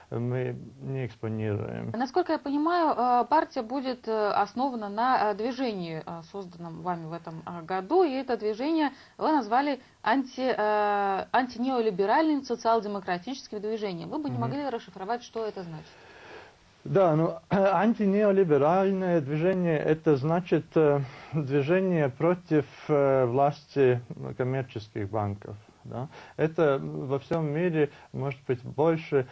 мы не экспонируем. Насколько я понимаю, партия будет основана на движении, созданном вами в этом году, и это движение вы назвали антинеолиберальным социал-демократическим движением. Вы бы не могли расшифровать, что это значит? Да, ну, антинеолиберальное движение, это значит движение против власти коммерческих банков. Да? Это во всем мире может быть больше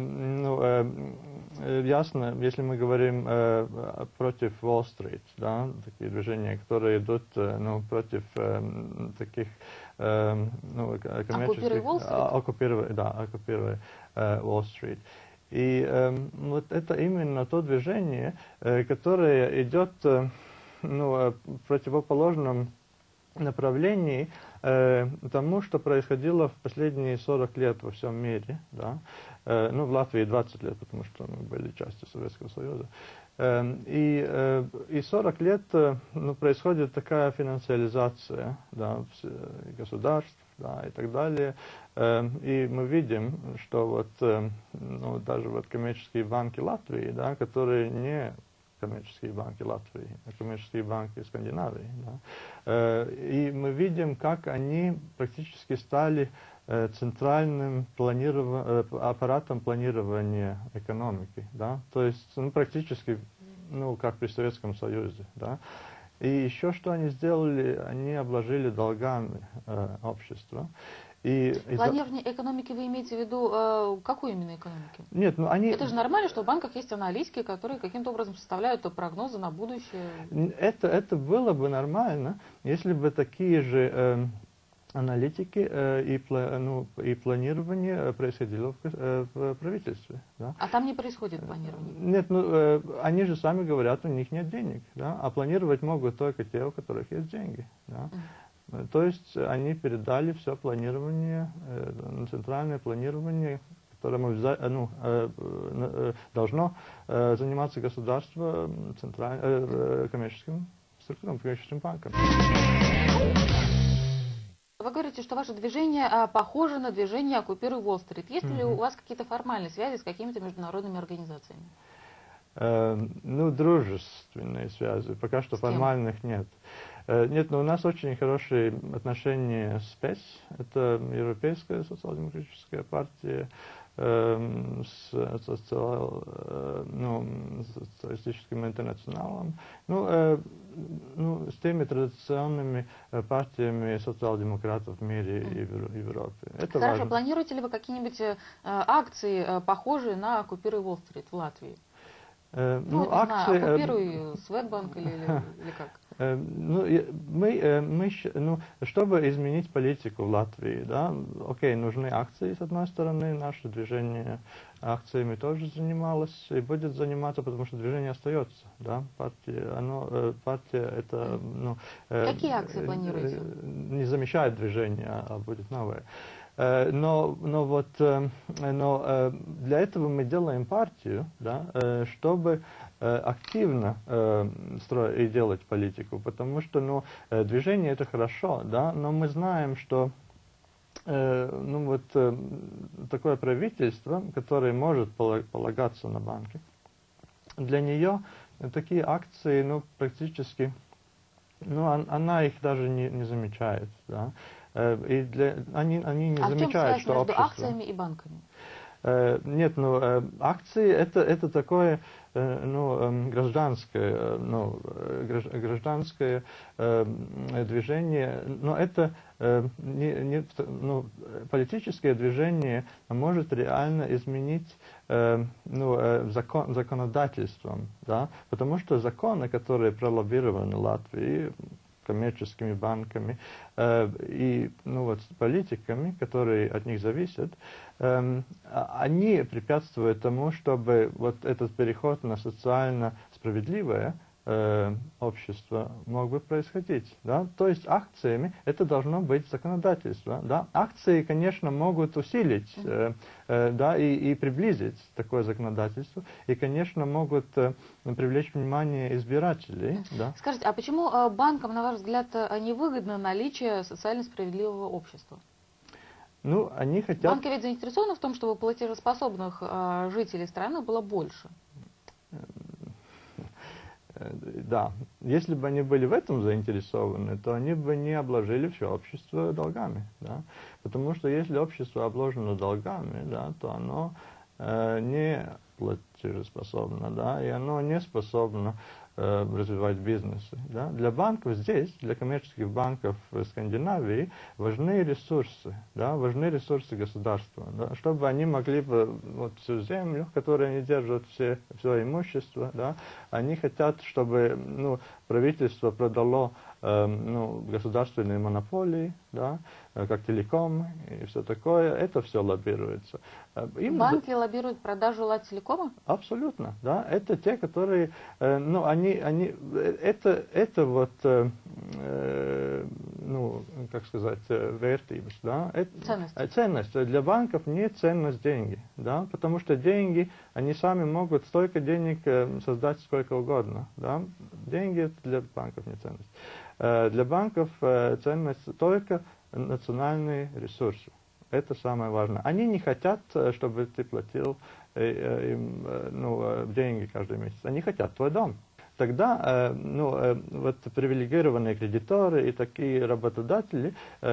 ясно, если мы говорим против Уолл-стрит, да? Такие движения, которые идут против таких коммерческих... Оккупируя Уолл-стрит. И вот это именно то движение, которое идет в противоположном направлении тому, что происходило в последние 40 лет во всем мире. Да? В Латвии 20 лет, потому что мы были частью Советского Союза. И 40 лет происходит такая финансиализация, да, государств, да, и так далее. И мы видим, что вот, даже вот коммерческие банки Латвии, да, которые не коммерческие банки Латвии, а коммерческие банки Скандинавии. Да, и мы видим, как они практически стали центральным аппаратом планирования экономики. Да, то есть практически как при Советском Союзе. Да. И еще что они сделали, они обложили долгами общество. Планирование экономики вы имеете в виду, какой именно экономики? Нет, Это же нормально, что в банках есть аналитики, которые каким-то образом составляют прогнозы на будущее. Это было бы нормально, если бы такие же аналитики и планирование происходило в правительстве. Да? А там не происходит планирование? Нет, они же сами говорят, у них нет денег. Да? А планировать могут только те, у которых есть деньги. Да? То есть они передали все планирование, центральное планирование, которым должно заниматься государство коммерческим структурам, коммерческим банкам. Вы говорите, что ваше движение похоже на движение «Оккупируй Уолл-стрит». Есть ли у вас какие-то формальные связи с какими-то международными организациями? Дружественные связи. Пока что формальных нет. Нет, но у нас очень хорошие отношения с ПЕС. Это Европейская социал-демократическая партия с социалистическим интернационалом. С теми традиционными партиями социал-демократов в мире и в Европе. Это Хорошо, важно. Планируете ли вы какие-нибудь акции, похожие на «Оккупируй Уолл-стрит» в Латвии? Акции... «Оккупируй Светбанк» или как? Чтобы изменить политику в Латвии, да, нужны акции, с одной стороны, наше движение акциями тоже занималось и будет заниматься, потому что движение остается, да, партия это, Какие акции планируете? Не замещает движение, а будет новое. Но для этого мы делаем партию, да, чтобы активно строить и делать политику, потому что движение это хорошо, да, но мы знаем, что такое правительство, которое может полагаться на банки, для нее такие акции практически она их даже не замечает, да. И они не замечают, что между акциями и банками? Нет, акции это такое гражданское движение, но это политическое движение может реально изменить законодательством, да, потому что законы, которые пролоббированы в Латвии коммерческими банками и политиками, которые от них зависят, они препятствуют тому, чтобы вот этот переход на социально справедливое общество мог бы происходить. Да? То есть акциями это должно быть законодательство. Да? Акции, конечно, могут усилить да, и приблизить такое законодательство, и, конечно, могут привлечь внимание избирателей. Да? Скажите, а почему банкам, на ваш взгляд, невыгодно наличие социально справедливого общества? Ну, они хотят... Банки ведь заинтересованы в том, чтобы платежеспособных жителей страны было больше. Да, если бы они были в этом заинтересованы, то они бы не обложили все общество долгами, да? Потому что если общество обложено долгами, да, то оно не платежеспособно, да, и оно не способно развивать бизнесы. Да? Для банков здесь, для коммерческих банков в Скандинавии важны ресурсы, да, важны ресурсы государства, да, чтобы они могли бы вот всю землю, которую они держат, все имущество, да, они хотят, чтобы правительство продало государственные монополии, да, как телеком и все такое, это все лоббируется. Банки лоббируют продажу телекома? Абсолютно, да. Это те, которые, это вот, как сказать, вертибус, да. Ценность. Для банков не ценность деньги, да, потому что деньги, они сами могут столько денег создать сколько угодно, да. Деньги это для банков не ценность. Для банков ценность только национальные ресурсы. Это самое важное. Они не хотят, чтобы ты платил им деньги каждый месяц. Они хотят твой дом. Тогда вот привилегированные кредиторы и такие работодатели,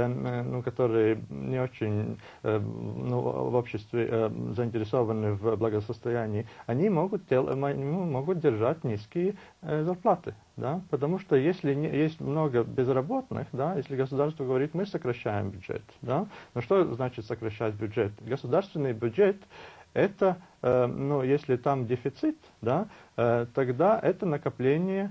которые не очень в обществе заинтересованы в благосостоянии, они могут держать низкие зарплаты. Да? Потому что если есть много безработных, да, если государство говорит, мы сокращаем бюджет, да? Но что значит сокращать бюджет? Государственный бюджет это, если там дефицит, да, тогда это накопление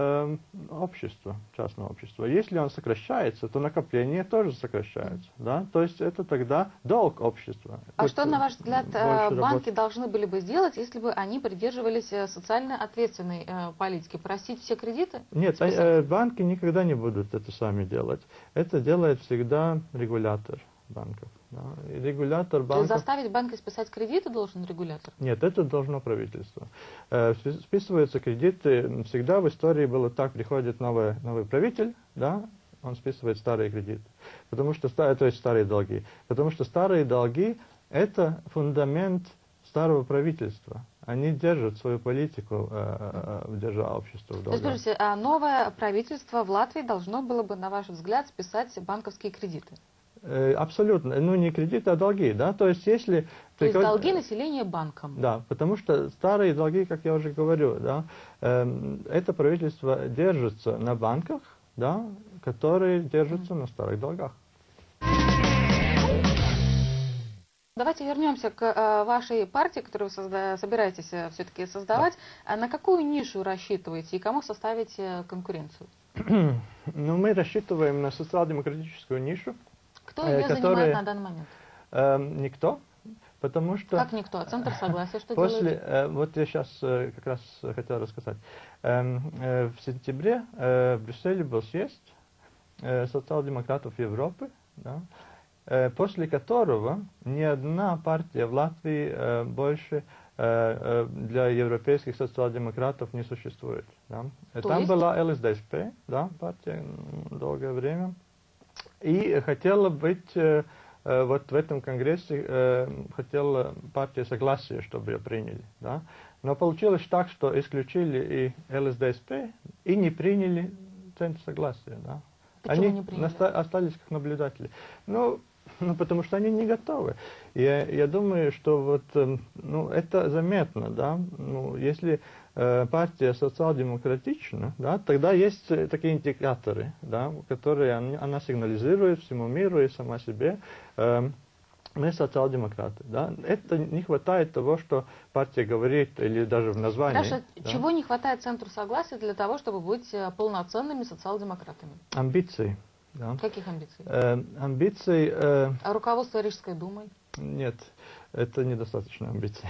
общества, частного общества. Если он сокращается, то накопление тоже сокращается. Да? То есть это тогда долг общества. А что, на ваш взгляд, банки должны были бы сделать, если бы они придерживались социально ответственной политики? Просить все кредиты? Нет, банки никогда не будут это сами делать. Это делает всегда регулятор банков. Да. И регулятор банков... То есть заставить банки списать кредиты должен регулятор? Нет, это должно правительство. Списываются кредиты. Всегда в истории было так, приходит новый правитель, да, он списывает старые кредиты. Потому что, то есть старые долги. Потому что старые долги – это фундамент старого правительства. Они держат свою политику, держа общество в долгах. Скажите, а новое правительство в Латвии должно было бы, на ваш взгляд, списать банковские кредиты? Абсолютно. Не кредиты, а долги, да. То есть, если... То есть долги населения банкам. Да, потому что старые долги, как я уже говорю, да, это правительство держится на банках, да, которые держатся на старых долгах. Давайте вернемся к вашей партии, которую вы собираетесь все-таки создавать. Да. На какую нишу рассчитываете и кому составите конкуренцию? Мы рассчитываем на социал-демократическую нишу. Кто ее занимает на данный момент? Никто. Потому что... Как никто? Центр согласия что делает? Вот я сейчас как раз хотел рассказать. В сентябре в Брюсселе был съезд социал-демократов Европы, да, после которого ни одна партия в Латвии больше для европейских социал-демократов не существует. Да. Там была ЛСДСП, да, партия долгое время. И хотела быть, вот в этом конгрессе, хотела партия согласия, чтобы ее приняли. Да? Но получилось так, что исключили и ЛСДСП, и не приняли Центр согласия. Да? Почему они не приняли? Остались как наблюдатели. Потому что они не готовы. Я думаю, что вот, это заметно. Да? Если партия социал-демократична, да, тогда есть такие индикаторы, да, которые она сигнализирует всему миру и сама себе. Мы социал-демократы. Да? Это не хватает того, что партия говорит, или даже в названии. Хорошо. Да? Чего не хватает Центру согласия для того, чтобы быть полноценными социал-демократами? Амбиций. Да. Каких амбиций? Амбиций... А руководство Рижской думой? Нет, это недостаточно амбиций.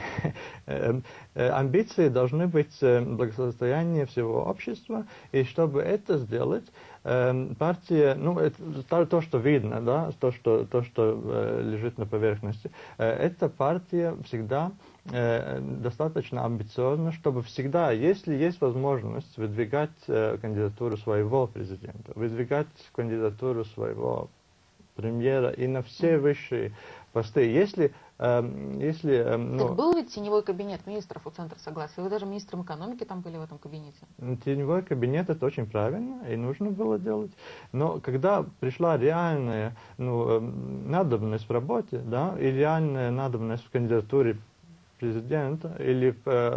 Амбиции должны быть благосостояние всего общества, и чтобы это сделать, партия, это то, что видно, да, то, что лежит на поверхности, эта партия всегда достаточно амбициозна, чтобы всегда, если есть возможность выдвигать кандидатуру своего президента, выдвигать кандидатуру своего премьера и на все высшие посты. Если Так был ведь теневой кабинет министров у Центра Согласия. Вы даже министром экономики там были в этом кабинете. Теневой кабинет — это очень правильно, и нужно было делать. Но когда пришла реальная надобность в работе, да, и реальная надобность в кандидатуре президента или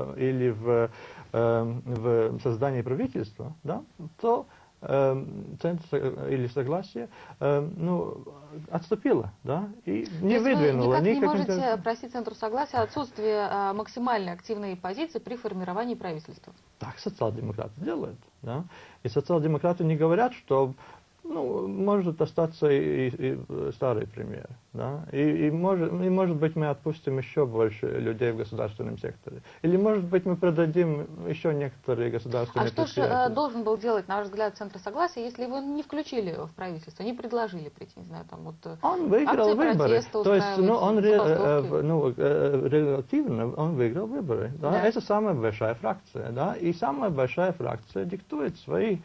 в создании правительства, да, то Центр или Согласие отступило, да, и не выдвинуло. Вы никак не можете просить Центру Согласия отсутствие максимальной активной позиции при формировании правительства? Так социал-демократы делают, да. И социал-демократы не говорят, что может остаться и старый премьер, да, и может быть мы отпустим еще больше людей в государственном секторе, или может быть мы продадим еще некоторые государственные предприятия. А что же должен был делать, на ваш взгляд, Центр Согласия, если его не включили в правительство, не предложили прийти, не знаю, там вот он выиграл выборы, то есть он релативно он выиграл выборы, да? Да. Это самая большая фракция, да, и самая большая фракция диктует свои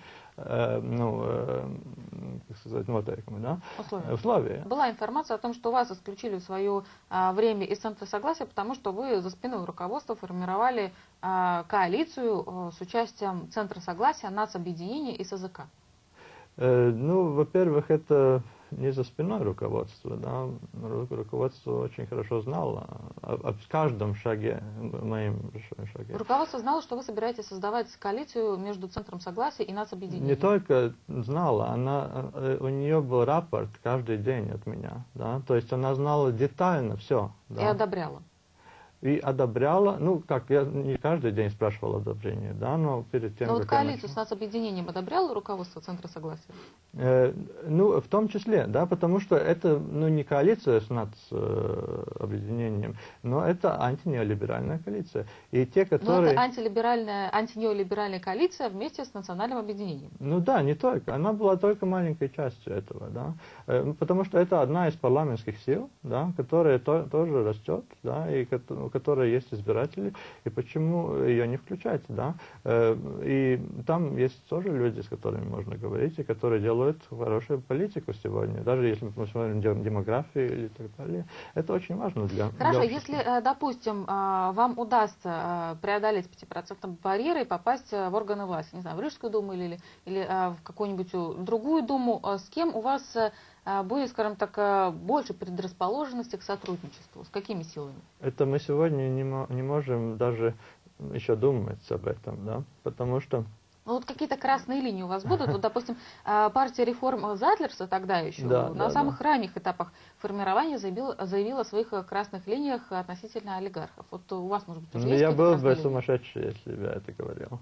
условия. Была информация о том, что вас исключили в свое время из Центра Согласия, потому что вы за спиной руководства формировали коалицию с участием Центра Согласия, нацобъединения и СЗК. Во-первых, это не за спиной руководства, да, руководство очень хорошо знало о каждом шаге, моем шаге. Руководство знало, что вы собираетесь создавать коалицию между Центром Согласия и нацобъединением? Не только знала, у нее был рапорт каждый день от меня, да, то есть она знала детально все. Да. И одобряла? И одобряла, я не каждый день спрашивал одобрение, да, но перед тем, но коалицию с нацобъединением одобряло руководство Центра Согласия? В том числе, да, потому что это, не коалиция с нацобъединением, но это антинеолиберальная коалиция. И те, которые... Но это антинеолиберальная коалиция вместе с национальным объединением? Да, не только. Она была только маленькой частью этого, да, потому что это одна из парламентских сил, да, которая тоже растет, да, и у которой есть избиратели, и почему ее не включать, да? И там есть тоже люди, с которыми можно говорить, и которые делают хорошую политику сегодня, даже если мы посмотрим демографию или так далее. Это очень важно для Хорошо, если, допустим, вам удастся преодолеть 5% барьер и попасть в органы власти, не знаю, в Рижскую думу или в какую-нибудь другую думу, с кем у вас будет, скажем так, больше предрасположенности к сотрудничеству? С какими силами? Это мы сегодня не можем даже еще думать об этом, да, потому что... какие-то красные линии у вас будут? Вот, допустим, партия реформ Затлерса тогда еще на самых ранних этапах формирования заявила о своих красных линиях относительно олигархов. Вот у вас, может быть, уже есть я был бы сумасшедший, если бы я это говорил.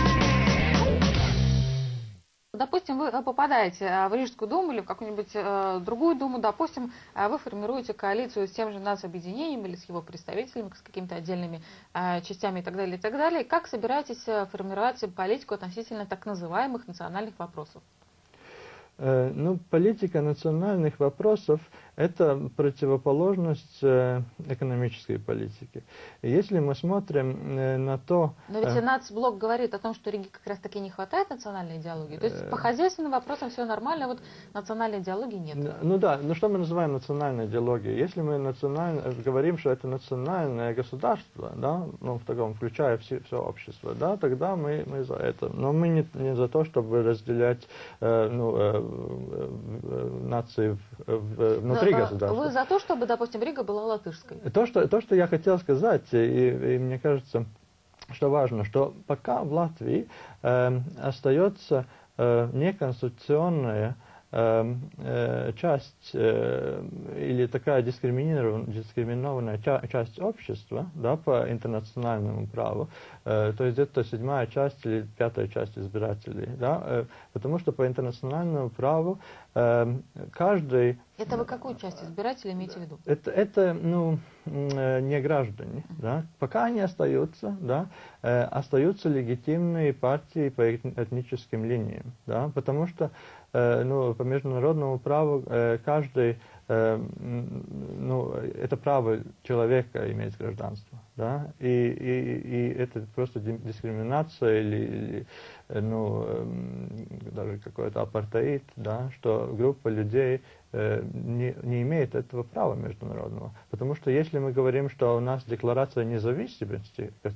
Допустим, вы попадаете в Рижскую думу или в какую-нибудь другую думу, допустим, вы формируете коалицию с тем же нацобъединением или с его представителями, с какими-то отдельными частями и так далее, и так далее. Как собираетесь формировать политику относительно так называемых национальных вопросов? Политика национальных вопросов – это противоположность экономической политики. Если мы смотрим на то… Но ведь нацблок говорит о том, что Риге как раз таки не хватает национальной идеологии. То есть по хозяйственным вопросам все нормально, вот национальной идеологии нет. Что мы называем национальной идеологией? Если мы говорим, что это национальное государство, да, в таком, включая все общество, да, тогда мы за это. Но мы не за то, чтобы разделять нации внутри государства. Вы за то, чтобы, допустим, Рига была латышской? То, что я хотел сказать, и мне кажется, что важно, что пока в Латвии остается неконституционная часть или такая дискриминированная часть общества, да, по интернациональному праву, то есть это 7-я часть или 5-я часть избирателей, да, потому что по интернациональному праву каждый... Это вы какую часть избирателей имеете в виду? Это не граждане, да, пока они остаются, да, остаются легитимные партии по этническим линиям, да, потому что по международному праву каждый ну, это право человека иметь гражданство, да, и это просто дискриминация или ну, даже какой-то апартеид, да, что группа людей не имеет этого права международного. Потому что если мы говорим, что у нас декларация независимости,